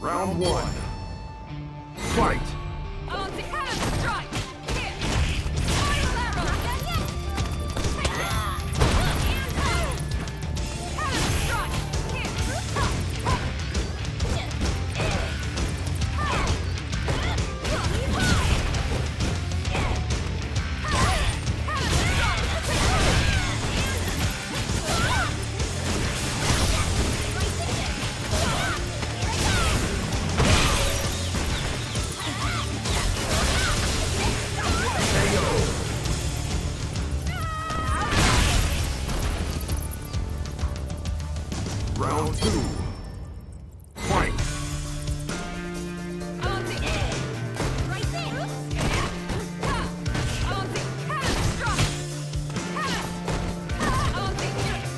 Round one. Fight! On the hand strike! Hit! Final arrow! Hand strike! Hit! Round two. Fight! On the right there! On the hand strike! On the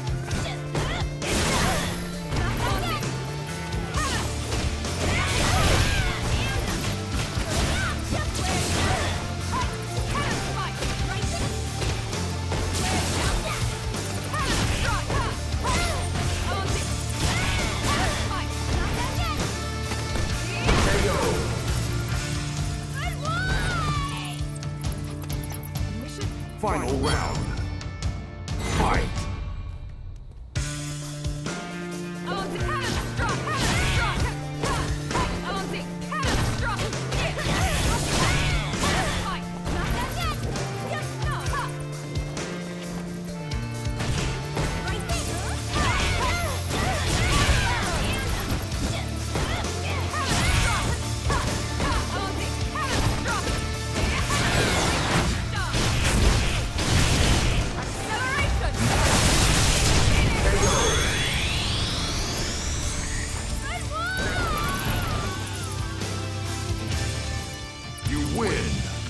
Final round. Fight! On the hand strike! On the hand strike! Fight! Not done yet! Just no! Right You win!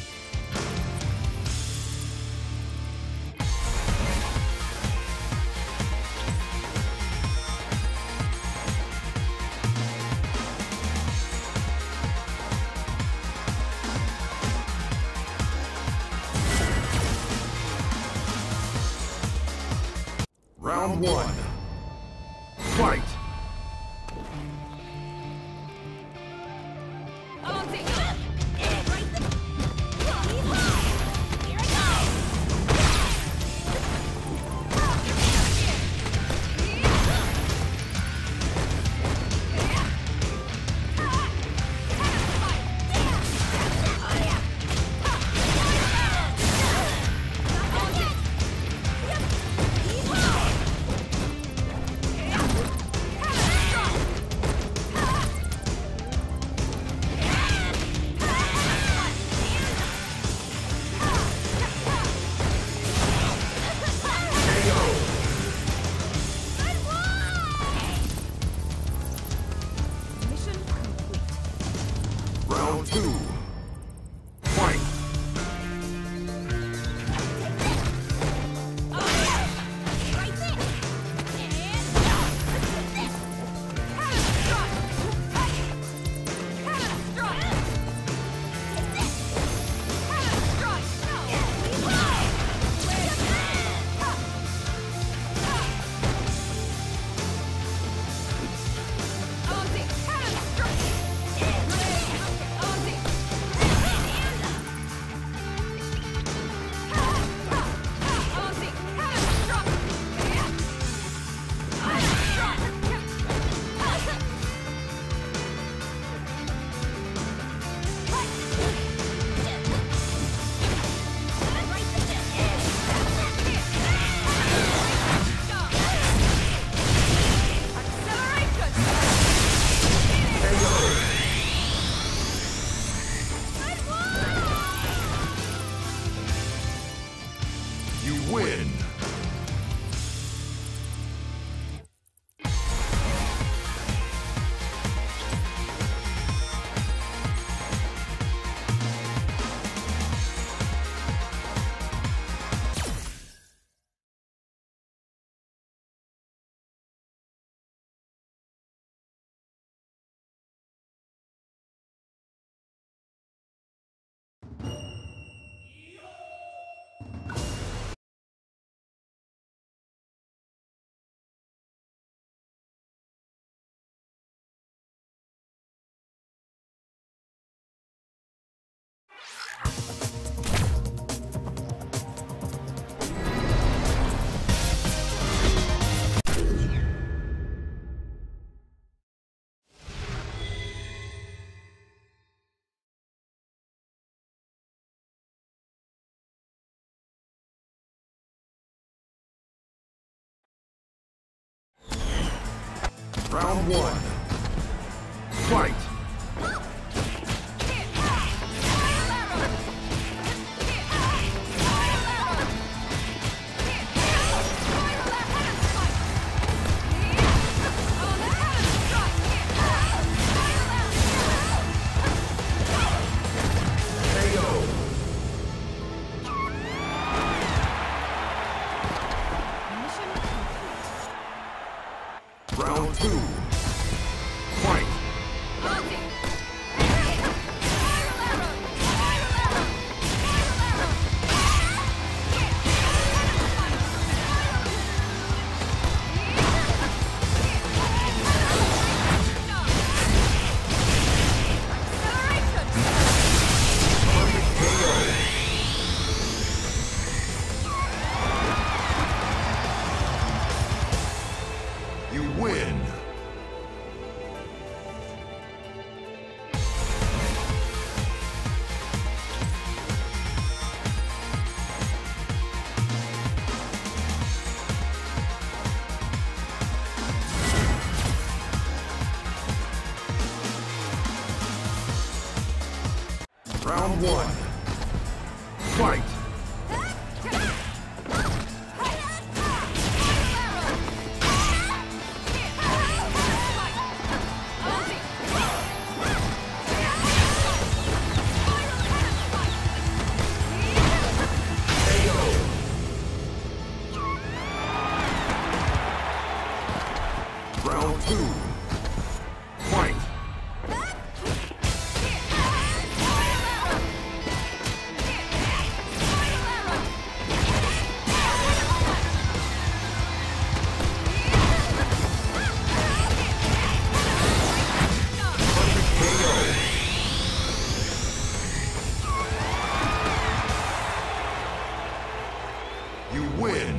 Round one. Fight! On the right here I go! Mission complete. Round two. Round one. Fight! Round two. Fight! You win! Round one. Fight! Round two. Fight! You win!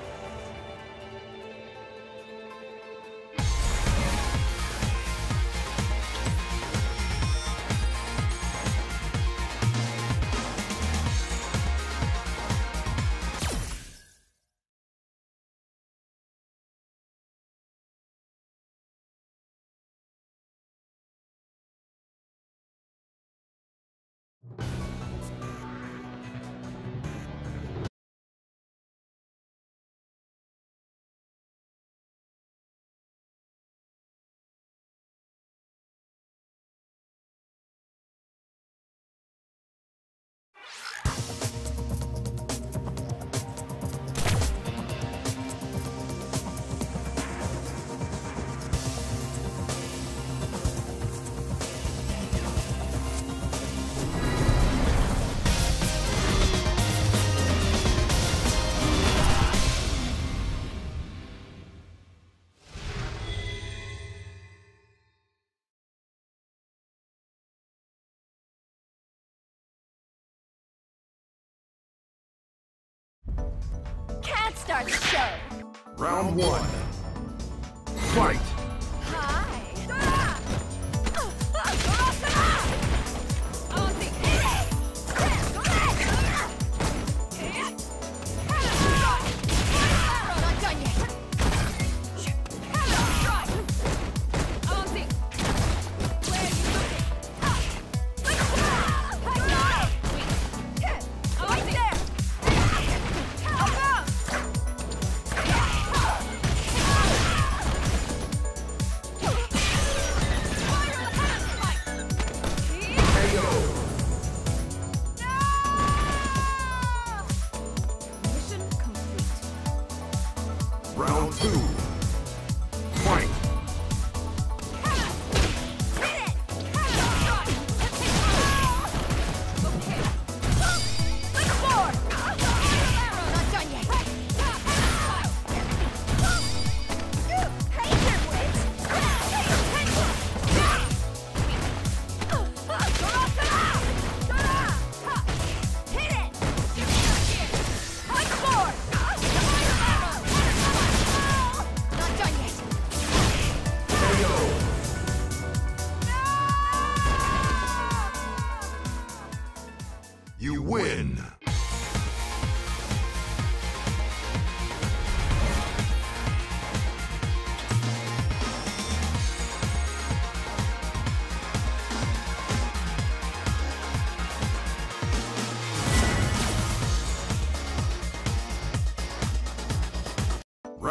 Can't start the show. Round one. Fight! Hi. Not done yet. Where are you looking? Right there. Mission complete. Round two. Fight! You win!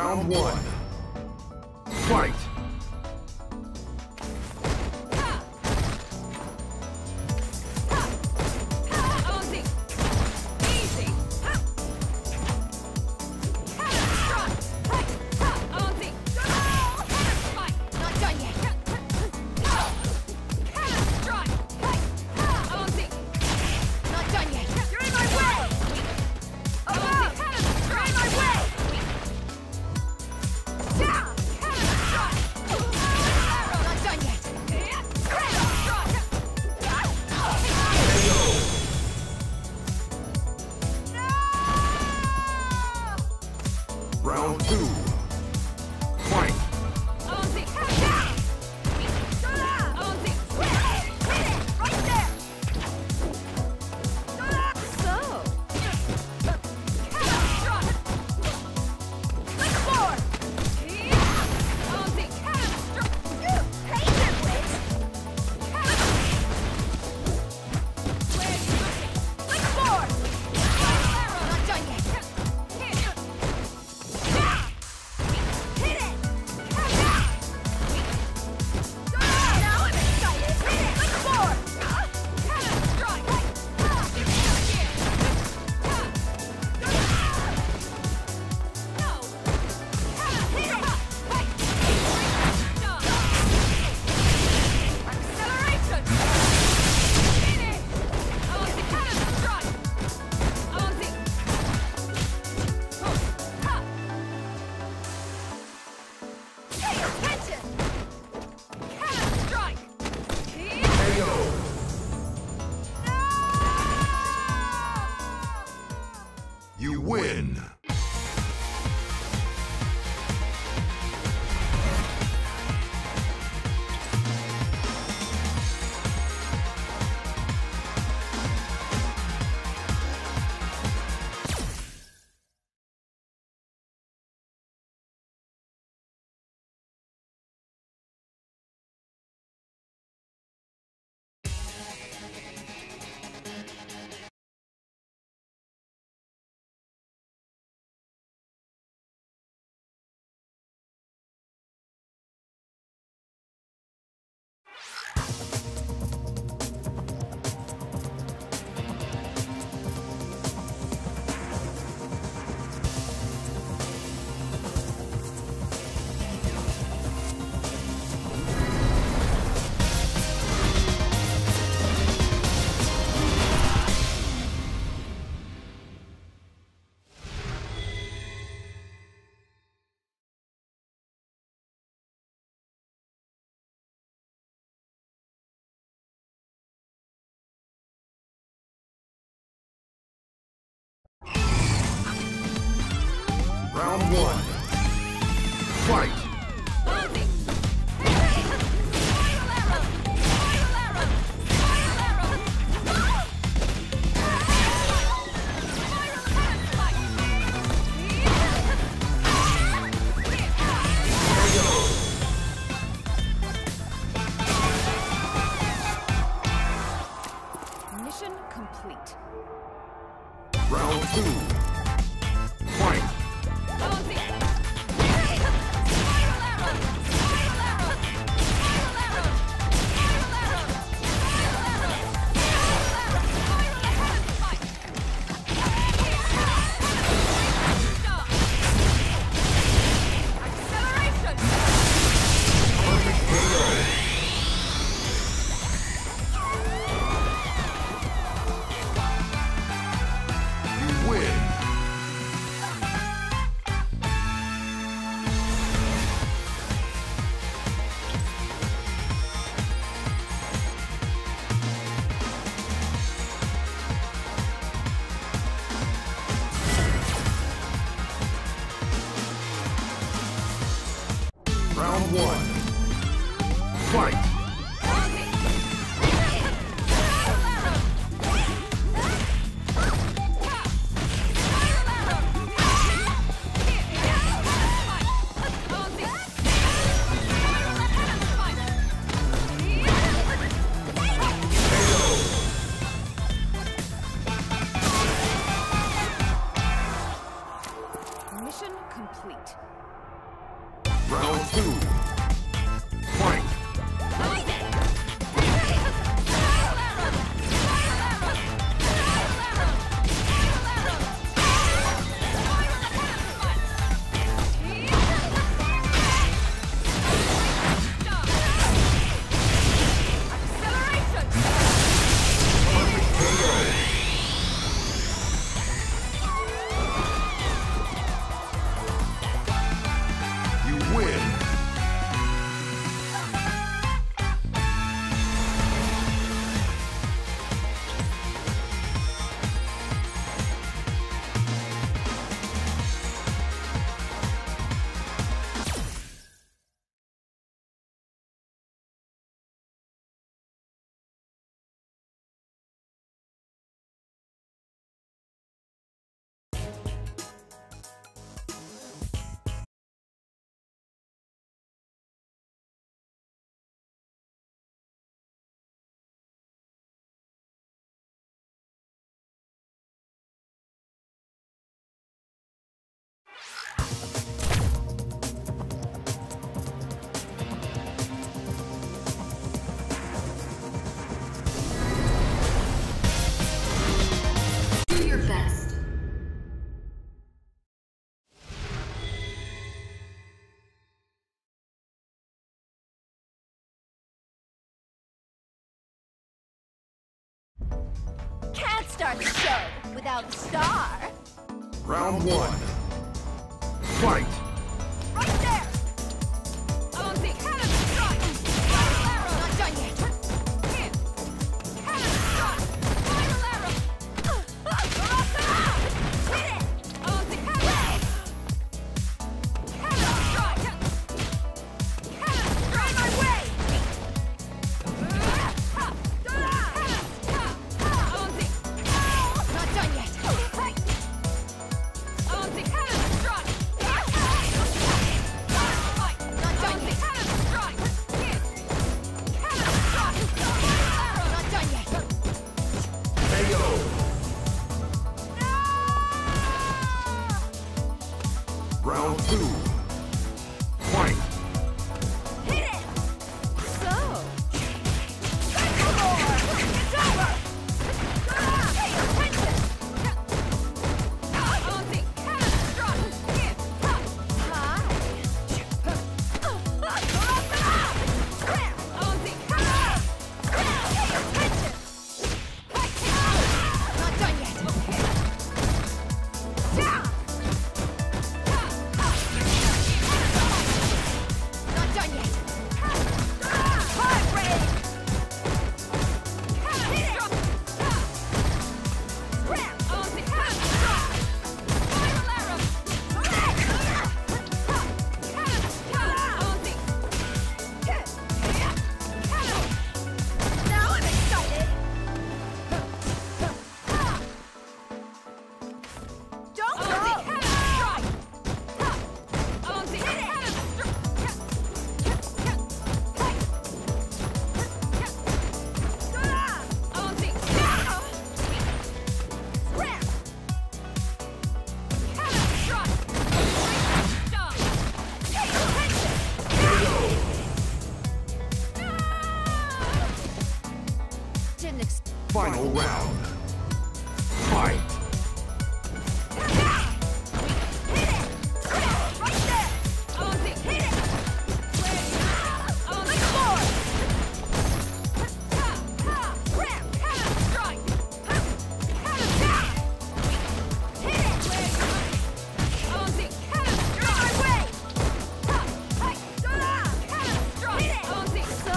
Round one. Fight! Round two. Fight! You win! Round one. Fight! Mission complete. Round two. Fight! You win! Round one. Fight! Mission complete. two. Fight. You win. Do your best. Can't start the show without a star. Round one. Fight. Right there. On the cannon strike. Spiral arrow. Not done yet. Here. Cannon strike. Spiral arrow. Hit it. On the cannon. Cannon strike. Cannon strike. My way. Not done yet. On the cannon strike. Not done yet. Cannon strike. Here. Cannon strike. Not done yet. KO. Round two. Fight. Hit it. So. Back for more. It's over. Pay attention. On the cannon strike. Here. High. On the cannon. Pay attention. Not done yet. Down. Not done yet. Hard break. Hit it. Grab on the cannon strike. Spiral arrow. Now I'm excited. Don't go. On the cannon strike. On the cannon strike. Stop. Pay attention. Didn't expect. Final round. Fight. Hit it! Right there! On the hit it! On the floor! Grab! Cannon strike! Cannon down! Hit it! On the cannon strike! My way! Cannon strike! Hit it! On the so!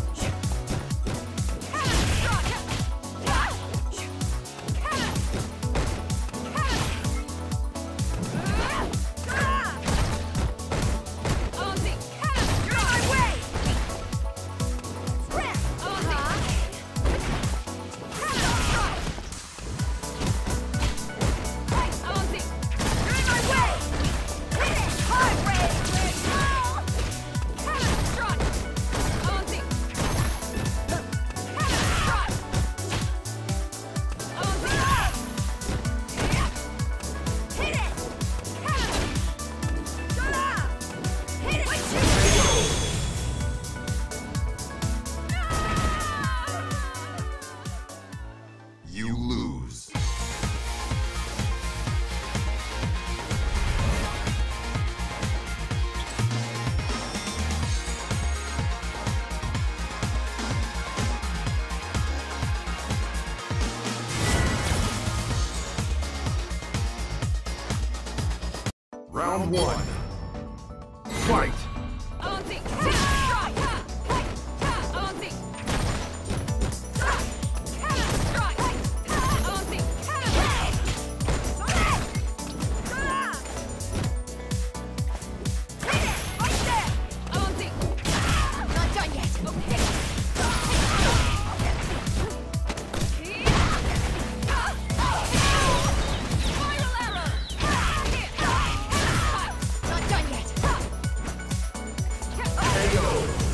Cannon strike! Cannon! You lose. Round one. Fight! Auntie! Strike! Auntie! Strike! Auntie! Right there! Auntie! Not done yet! Okay! Final arrow! Not done yet! KO!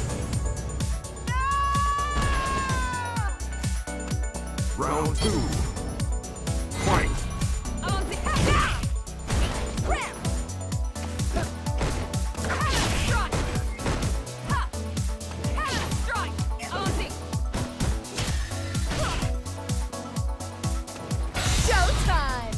Round two. Fight! Auntie! Grab! Strike! Strike! Auntie! Showtime!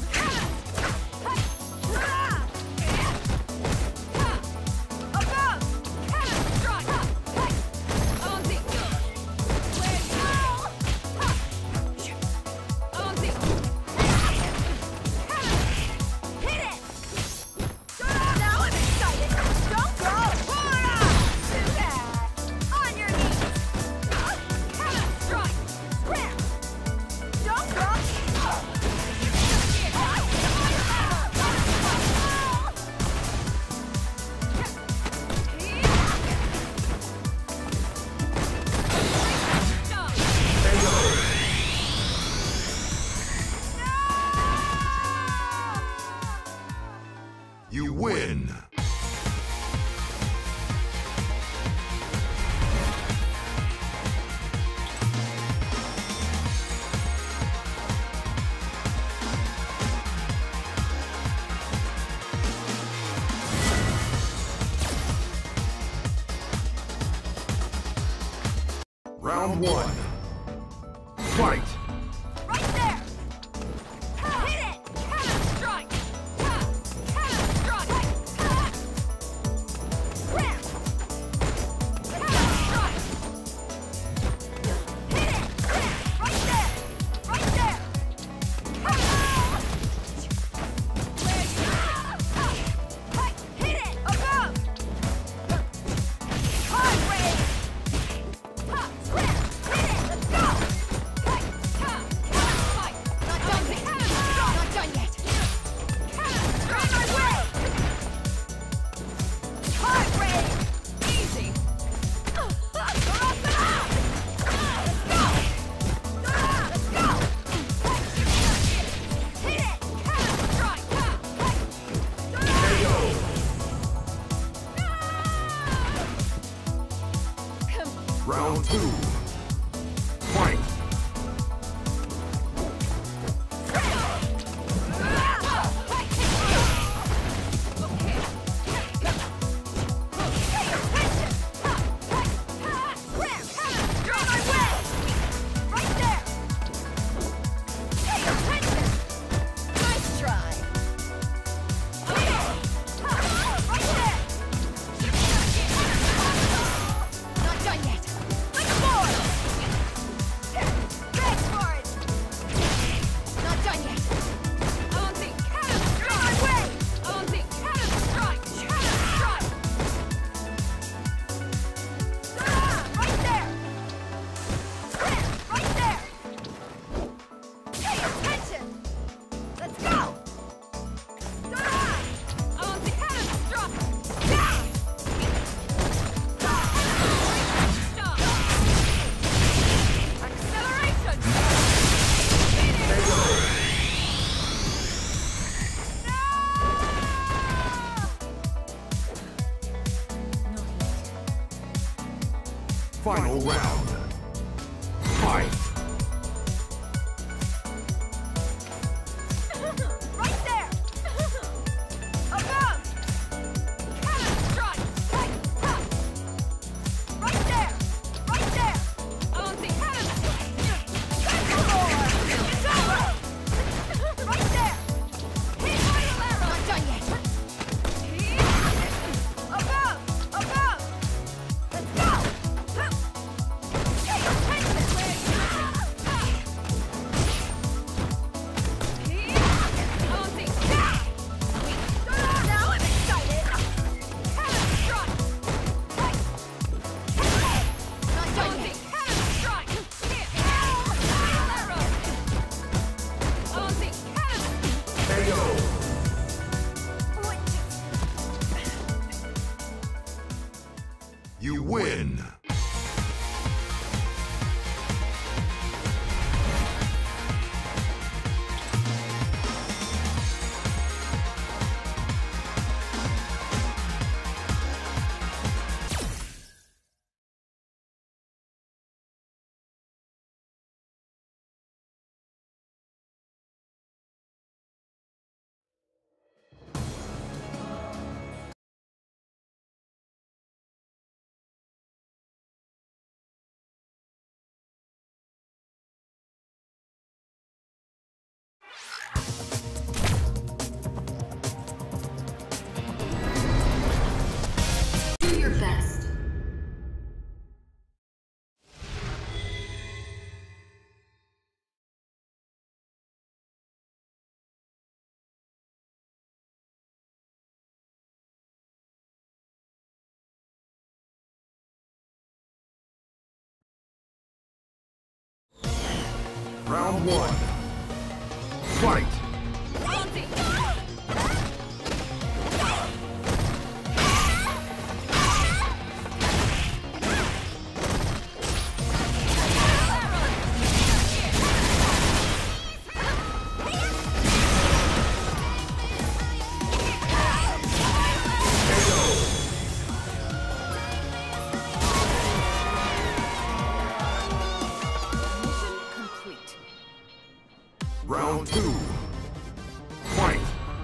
Above! Strike! Auntie! Where you go? Auntie! Hit it! Now I'm excited! Don't go! Too bad! On your knees! Strike! Grab! Don't go! You win! Round one. Fight! Right there! Hit it! Strike! Strike! Grab! Strike! Hit it! Right there! Right there! Where you hit it! Above! Hard way! Grab! Hit it! Let's go! Not done yet! Not done yet! Right my way! Hard way! Easy! Let's go! Let's go! Hit it! Strike! KO! Come Round two. Fight! Not done yet. Like a boy. Not done yet. Auntie, cannon strike! My way! Auntie, cannon strike! Cannon strike! Right there! Right there! Pay attention! Let's go! Auntie, cannon strike! Acceleration! Final round. Fight! Right there! Above! Cannon strike! Right there! Right there! Auntie, cannon strike! That's more! It's over! Round one. Fight! Round two. Fight!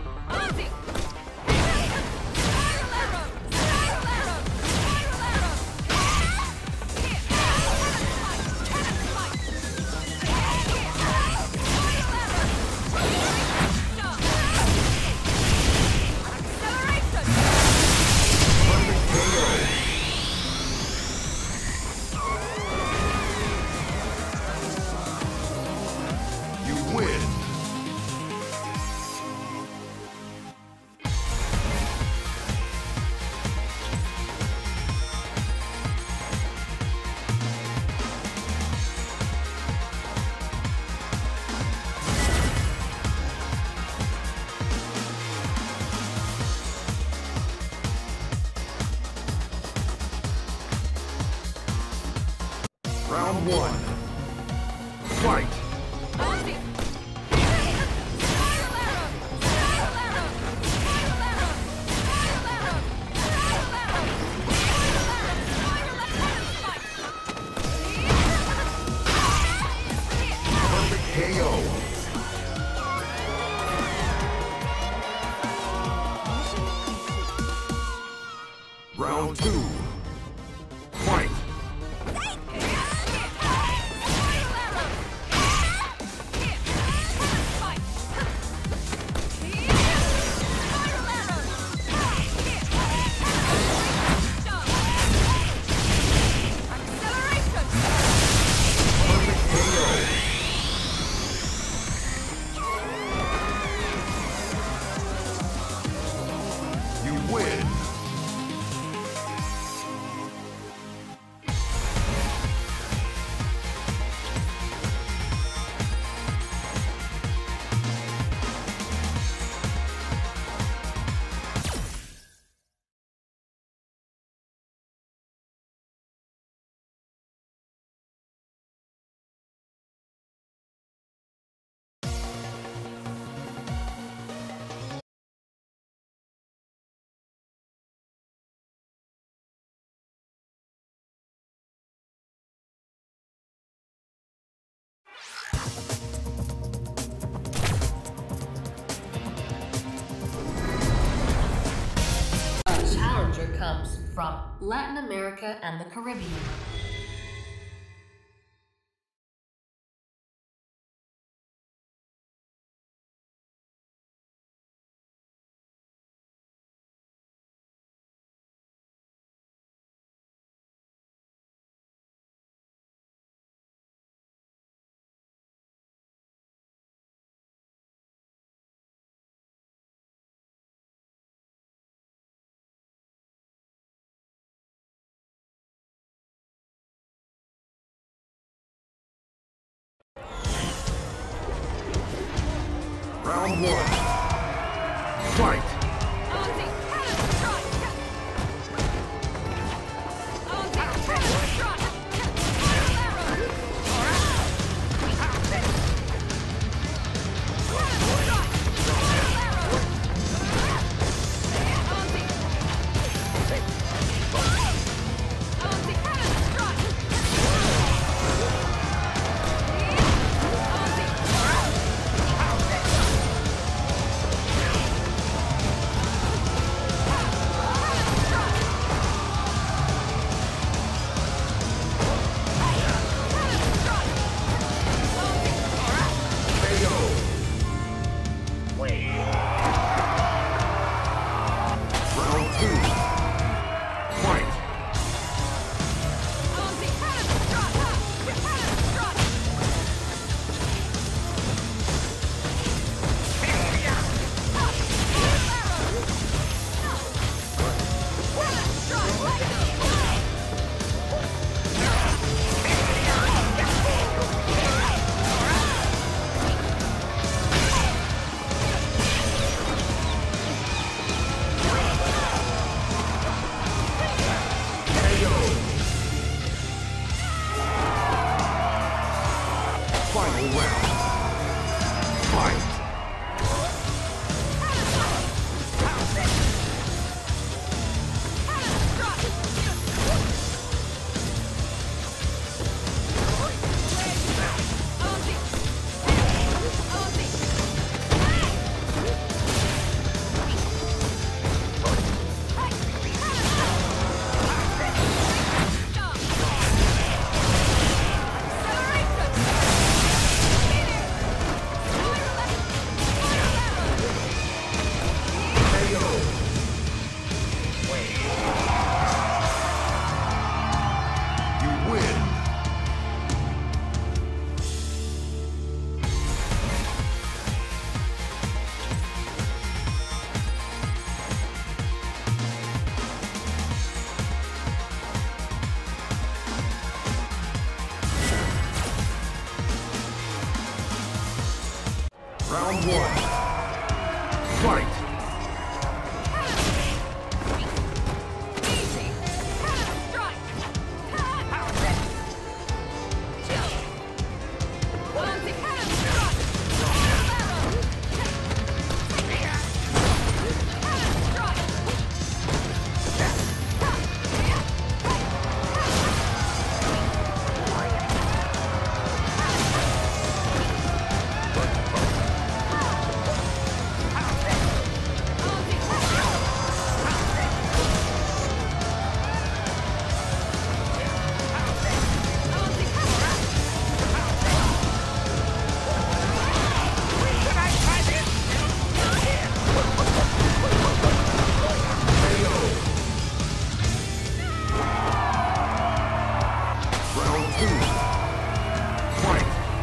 You win! Round one. Fight! KO. Round two. Fight! You win! A challenger comes from Latin America and the Caribbean. Round one. Fight! Round one. Fight! Easy. Strike. Chill. Bouncy cannon strike. Barrel. Cannon strike. Round two. Fight!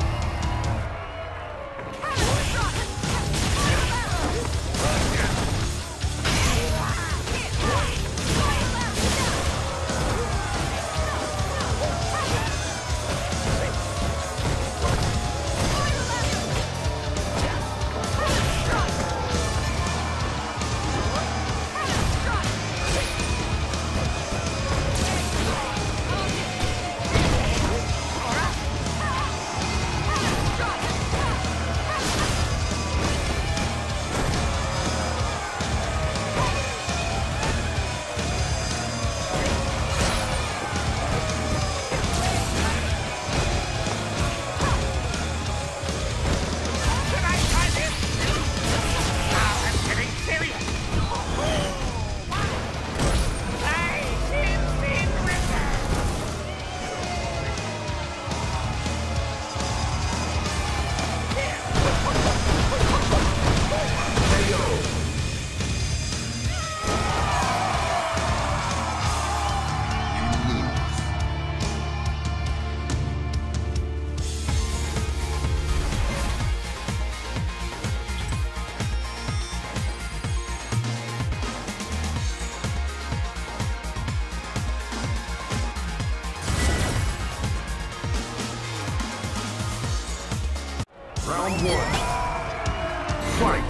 Round one. Fight!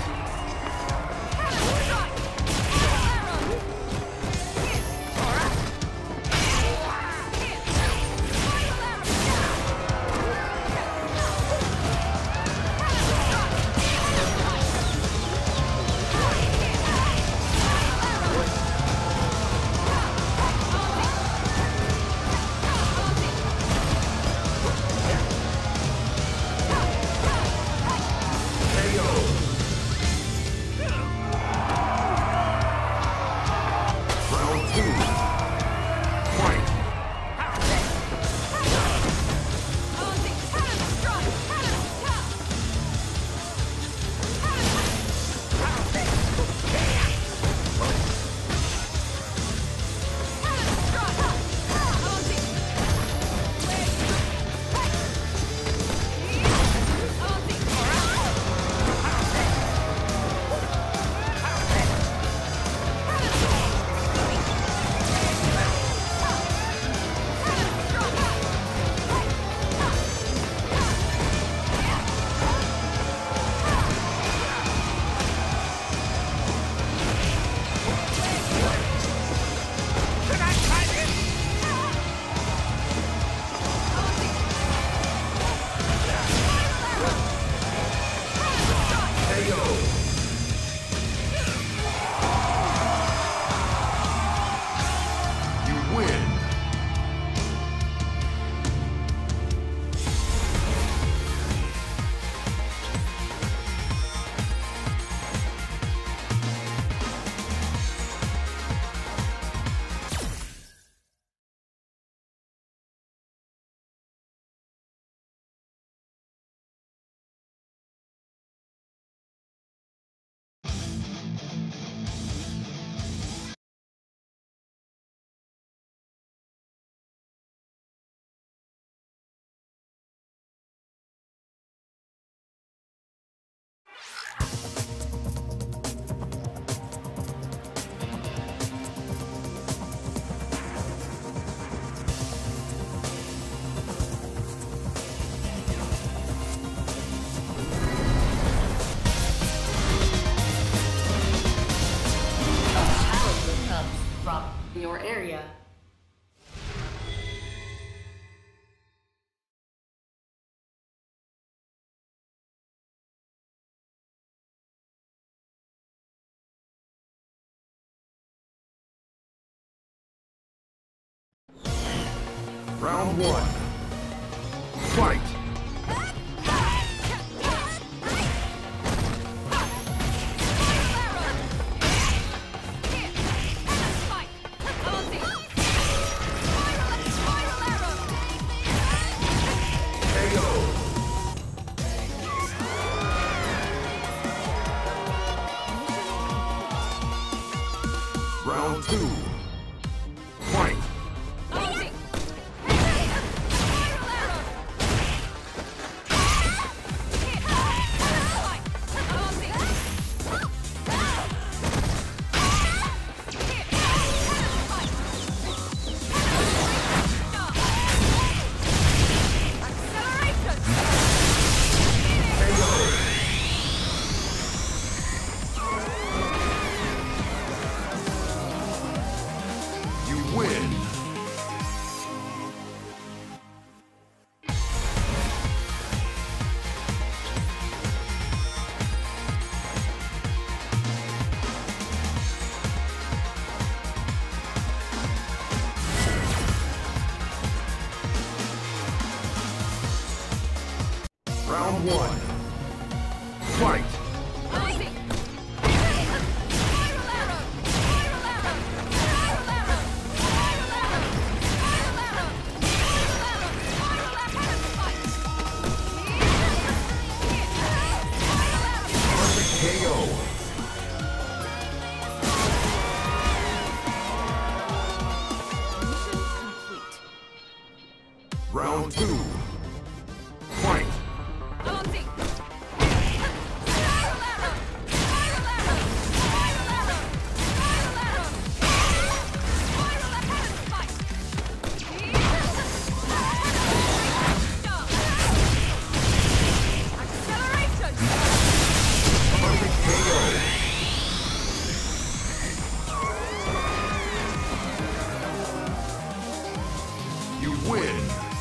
area. Round one. Fight! Round two. Fight! You win! Round one. Fight! KO! Round two. Fight! You win!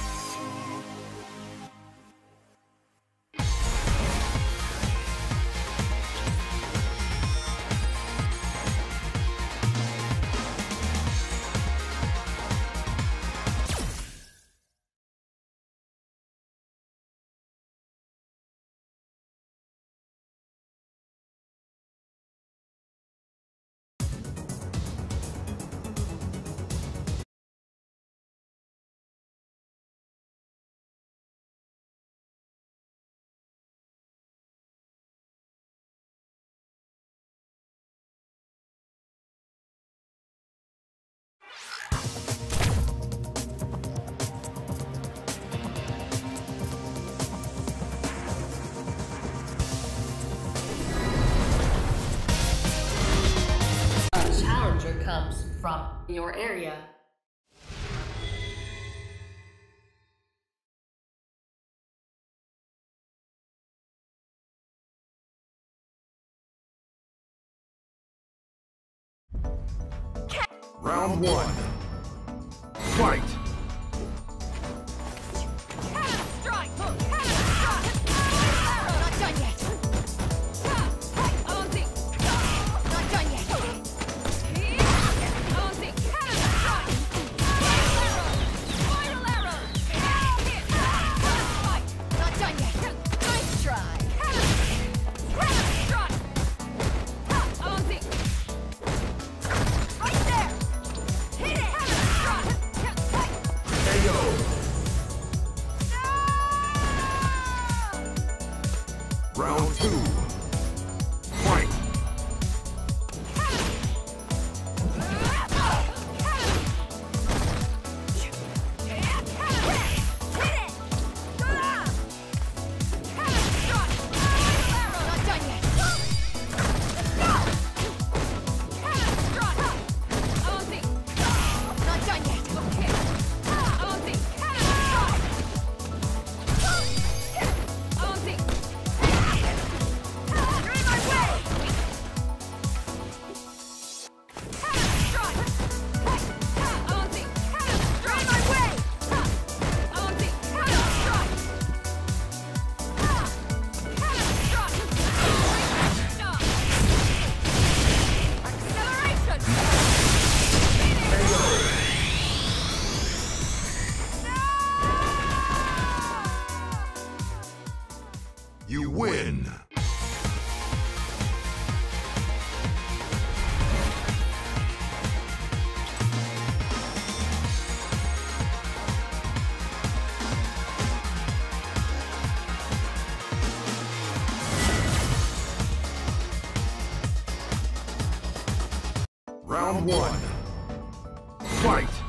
A challenger comes from your area. Round one. Fight! Right there! Hit it! Round one. Fight!